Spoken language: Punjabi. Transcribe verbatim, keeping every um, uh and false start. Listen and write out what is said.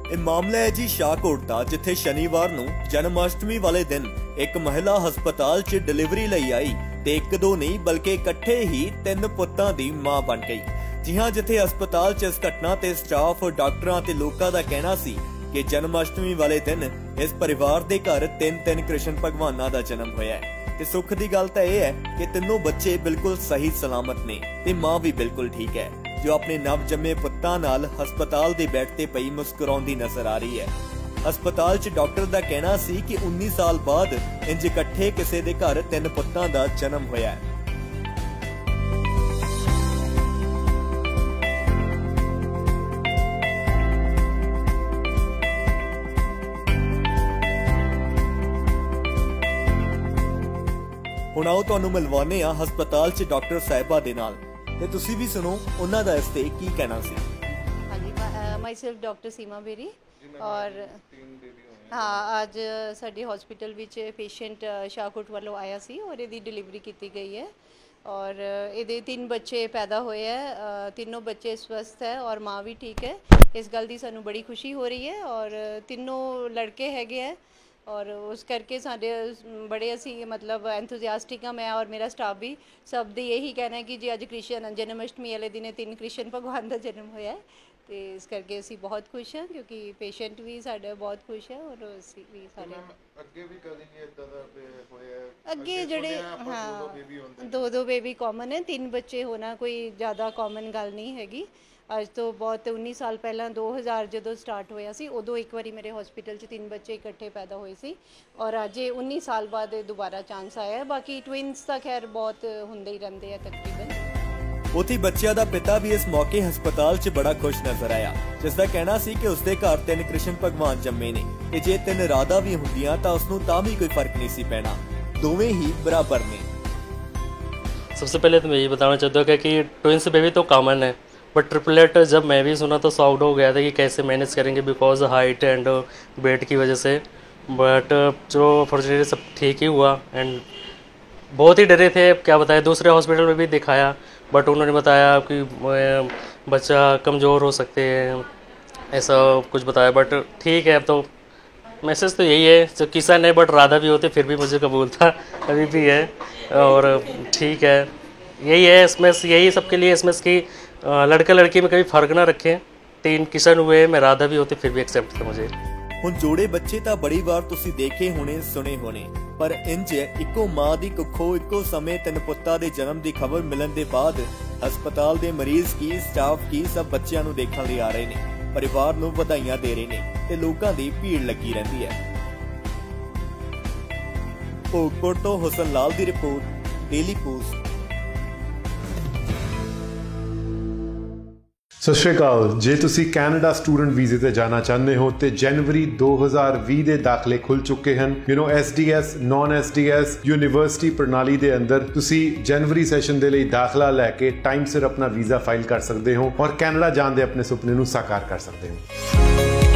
ਇਹ ਮਾਮਲਾ ਹੈ ਜੀ ਸ਼ਾਹਕੋਟ ਦਾ, ਜਿੱਥੇ ਸ਼ਨੀਵਾਰ ਨੂੰ ਜਨਮਾਸ਼ਟਮੀ ਵਾਲੇ ਦਿਨ ਇੱਕ ਮਹਿਲਾ ਹਸਪਤਾਲ 'ਚ ਡਿਲੀਵਰੀ ਲਈ ਆਈ ਤੇ ਇੱਕ ਦੋ ਨਹੀਂ ਬਲਕਿ ਇਕੱਠੇ ਹੀ ਤਿੰਨ ਪੁੱਤਾਂ ਦੀ ਮਾਂ ਬਣ ਗਈ। ਜੀ ਹਾਂ, ਜਿੱਥੇ ਹਸਪਤਾਲ 'ਚ ਇਸ ਘਟਨਾ ਤੇ ਸਟਾਫ, ਡਾਕਟਰਾਂ ਤੇ ਲੋਕਾਂ ਦਾ ਕਹਿਣਾ ਸੀ ਕਿ ਜਨਮਾਸ਼ਟਮੀ ਵਾਲੇ ਦਿਨ ਇਸ ਪਰਿਵਾਰ ਦੇ ਘਰ ਤਿੰਨ ਤਿੰਨ ਕ੍ਰਿਸ਼ਨ ਭਗਵਾਨਾਂ ਦਾ ਜਨਮ ਹੋਇਆ ਹੈ ਤੇ ਸੁੱਖ ਦੀ ਗੱਲ ਤਾਂ ਇਹ ਹੈ ਕਿ ਤਿੰਨੋਂ ਬੱਚੇ ਬਿਲਕੁਲ ਸਹੀ ਸਲਾਮਤ ਨੇ ਤੇ ਮਾਂ ਵੀ ਬਿਲਕੁਲ ਠੀਕ ਹੈ, ਜੋ ਆਪਣੇ ਨਵ ਜੰਮੇ ਪੁੱਤਾਂ ਨਾਲ ਹਸਪਤਾਲ ਦੇ ਬੈੱਡ ਤੇ ਪਈ ਮੁਸਕਰਾਉਂਦੀ ਨਜ਼ਰ ਆ ਰਹੀ ਹੈ। ਹਸਪਤਾਲ 'ਚ ਡਾਕਟਰ ਦਾ ਕਹਿਣਾ ਸੀ ਕਿ ਉੱਨੀ ਸਾਲ ਬਾਅਦ ਇੰਜ ਇਕੱਠੇ ਕਿਸੇ ਦੇ ਘਰ ਤਿੰਨ ਪੁੱਤਾਂ ਦਾ ਜਨਮ ਹੋਇਆ ਹੈ। ਹੁਣ ਆਓ ਤੁਹਾਨੂੰ ਮਿਲਵਾਉਂਦੇ ਆ ਹਸਪਤਾਲ 'ਚ ਡਾਕਟਰ ਸਾਹਿਬਾ ਦੇ ਨਾਲ ਤੇ ਤੁਸੀਂ ਵੀ ਸੁਣੋ ਉਹਨਾਂ ਦਾ ਇਸ ਤੇ ਕੀ ਕਹਿਣਾ ਸੀ। ਹਾਂਜੀ, ਮਾਈ ਸੈਲਫ ਡਾਕਟਰ ਸੀਮਾ ਬੇਰੀ ਔਰ ਹਾਂ, ਅੱਜ ਸਾਡੇ ਹਸਪੀਟਲ ਵਿੱਚ ਪੇਸ਼ੈਂਟ ਸ਼ਾਹਕੋਟ ਵੱਲੋਂ ਆਇਆ ਸੀ ਔਰ ਇਹਦੀ ਡਿਲੀਵਰੀ ਕੀਤੀ ਗਈ ਹੈ ਔਰ ਇਹਦੇ ਤਿੰਨ ਬੱਚੇ ਪੈਦਾ ਹੋਏ ਹੈ। ਤਿੰਨੋਂ ਬੱਚੇ ਸਵਸਥ ਹੈ ਔਰ ਮਾਂ ਵੀ ਠੀਕ ਹੈ। ਇਸ ਗੱਲ ਦੀ ਸਾਨੂੰ ਬੜੀ ਖੁਸ਼ੀ ਹੋ ਰਹੀ ਹੈ ਔਰ ਤਿੰਨੋਂ ਲੜਕੇ ਹੈਗੇ ਹੈ और उस करके साढ़े बड़े असी मतलब एंथुजियास्टिक हाँ, मैं और मेरा स्टाफ भी सब दी यही कहना है कि जी अज कृष्ण जन्माष्टमी वाले दिन तीन कृष्ण भगवान का जन्म होया है तो इस करके असी बहुत खुश हैं क्योंकि पेशेंट भी साढ़े बहुत खुश है और असी भी सारे अगे भी कभी इदां दा होया अगे जड़े हाँ दो दो बेबी कॉमन है, तीन बच्चे होना कोई ज़्यादा कॉमन गल नहीं हैगी। ਅੱਜ ਤੋਂ ਬਹੁਤ ਉੱਨੀ ਸਾਲ ਪਹਿਲਾਂ ਦੋ ਹਜ਼ਾਰ ਜਦੋਂ ਸਟਾਰਟ ਹੋਇਆ ਸੀ ਉਦੋਂ ਇੱਕ ਵਾਰੀ ਮੇਰੇ ਹਸਪੀਟਲ 'ਚ ਤਿੰਨ ਬੱਚੇ ਇਕੱਠੇ ਪੈਦਾ ਹੋਏ ਸੀ ਔਰ ਅੱਜ ਉੱਨੀ ਸਾਲ ਬਾਅਦ ਦੁਬਾਰਾ ਚਾਂਸ ਆਇਆ। ਬਾਕੀ ਟਵਿਨਸ ਤਾਂ ਖੈਰ ਬਹੁਤ ਹੁੰਦੇ ਹੀ ਰਹਿੰਦੇ ਆ ਤਕਰੀਬਨ। ਉਥੇ ਬੱਚਿਆਂ ਦਾ ਪਿਤਾ ਵੀ ਇਸ ਮੌਕੇ ਹਸਪਤਾਲ 'ਚ ਬੜਾ ਖੁਸ਼ ਨਜ਼ਰ ਆਇਆ, ਜਿਸ ਦਾ ਕਹਿਣਾ ਸੀ ਕਿ ਉਸਦੇ ਘਰ ਤਿੰਨ ਕ੍ਰਿਸ਼ਨ ਭਗਵਾਨ ਜੰਮੇ ਨੇ ਤੇ ਜੇ ਤਿੰਨ ਰਾਧਾ ਵੀ ਹੁੰਦੀਆਂ ਤਾਂ ਉਸਨੂੰ ਤਾਂ ਵੀ ਕੋਈ ਫਰਕ नहीं सी ਪੈਣਾ, ਦੋਵੇਂ ही बराबर ने। सबसे पहले तो मैं ये बताना चाहता हूँ कि ट्विंस बेबी तो कॉमन है, बट ट्रिपलेट जब मैं भी सुना तो शॉक्ड हो गया था कि कैसे मैनेज करेंगे बिकॉज हाइट एंड वेट की वजह से। बट जो फॉर्चुनेटली सब ठीक ही हुआ एंड बहुत ही डरे थे, क्या बताया, दूसरे हॉस्पिटल में भी दिखाया बट उन्होंने बताया कि बच्चा कमज़ोर हो सकते हैं, ऐसा कुछ बताया। बट ठीक है, अब तो मैसेज तो यही है, जो किसान है बट राधा भी होते फिर भी मुझे कबूल था, अभी भी है और ठीक है। यही है इसमें, यही सबके लिए इसमें की लड़का लड़की में कभी फर्क ना रखें। तीन किशन हुए, मैं राधा भी होते फिर भी एक्सेप्ट थे मुझे। ਹੁਣ ਜੋੜੇ ਬੱਚੇ ਤਾਂ ਬੜੀ ਵਾਰ ਤੁਸੀਂ ਦੇਖੇ ਹੋਣੇ, ਸੁਣੇ ਹੋਣੇ, ਪਰ ਇੰਜ ਇੱਕੋ ਮਾਂ ਦੀ ਕੁੱਖੋਂ ਇੱਕੋ ਸਮੇਂ ਤਿੰਨ ਪੁੱਤਾਂ ਦੇ ਜਨਮ ਦੀ ਖਬਰ ਮਿਲਣ ਦੇ ਬਾਅਦ ਹਸਪਤਾਲ ਦੇ ਮਰੀਜ਼ ਕੀ, ਸਟਾਫ ਕੀ, ਸਭ ਬੱਚਿਆਂ ਨੂੰ ਦੇਖਣ ਲਈ ਆ ਰਹੇ ਨੇ, ਪਰਿਵਾਰ ਨੂੰ ਵਧਾਈਆਂ ਦੇ ਰਹੇ ਨੇ ਤੇ ਲੋਕਾਂ ਦੀ ਭੀੜ ਲੱਗੀ ਰਹਿੰਦੀ ਹੈ। ਭੋਗਪੁਰ ਤੋਂ ਹੁਸਨ ਲਾਲ ਦੀ ਰਿਪੋਰਟ, ਡੇਲੀ ਪੋਸਟ। ਸਤਿ ਸ਼੍ਰੀ ਅਕਾਲ। ਜੇ ਤੁਸੀਂ ਕੈਨੇਡਾ ਸਟੂਡੈਂਟ ਵੀਜ਼ੇ ਤੇ ਜਾਣਾ ਚਾਹੁੰਦੇ ਹੋ ਤੇ ਜਨਵਰੀ ਦੋ ਹਜ਼ਾਰ ਵੀਹ ਦੇ ਦਾਖਲੇ ਖੁੱਲ ਚੁੱਕੇ ਹਨ। ਯੂ نو S D S, non S D S university ਪ੍ਰਣਾਲੀ ਦੇ ਅੰਦਰ ਤੁਸੀਂ ਜਨਵਰੀ ਸੈਸ਼ਨ ਦੇ ਲਈ ਦਾਖਲਾ ਲੈ ਕੇ ਟਾਈਮ ਸਿਰ ਆਪਣਾ ਵੀਜ਼ਾ ਫਾਈਲ ਕਰ ਸਕਦੇ ਹੋ ਔਰ ਕੈਨੇਡਾ ਜਾਣ ਦੇ ਆਪਣੇ ਸੁਪਨੇ ਨੂੰ ਸਾਕਾਰ ਕਰ ਸਕਦੇ ਹੋ।